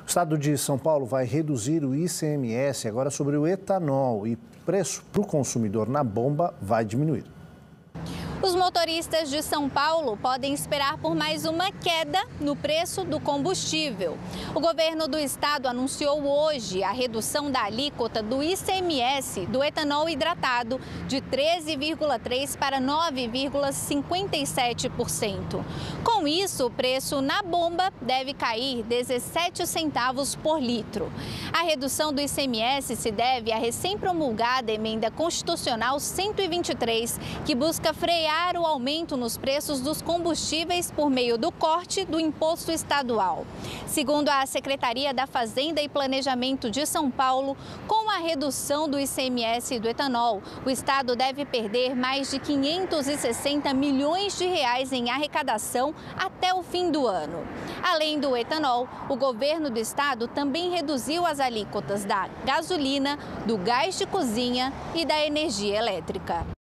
O estado de São Paulo vai reduzir o ICMS agora sobre o etanol e o preço para o consumidor na bomba vai diminuir. Os motoristas de São Paulo podem esperar por mais uma queda no preço do combustível. O governo do estado anunciou hoje a redução da alíquota do ICMS do etanol hidratado de 13,3% para 9,57%. Com isso, o preço na bomba deve cair 17 centavos por litro. A redução do ICMS se deve à recém-promulgada emenda constitucional 123, que busca frear o aumento nos preços dos combustíveis por meio do corte do imposto estadual. Segundo a Secretaria da Fazenda e Planejamento de São Paulo, com a redução do ICMS do etanol, o estado deve perder mais de 560 milhões de reais em arrecadação até o fim do ano. Além do etanol, o governo do estado também reduziu as alíquotas da gasolina, do gás de cozinha e da energia elétrica.